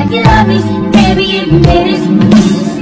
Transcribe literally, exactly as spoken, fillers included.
like you love me. Baby, if you made it.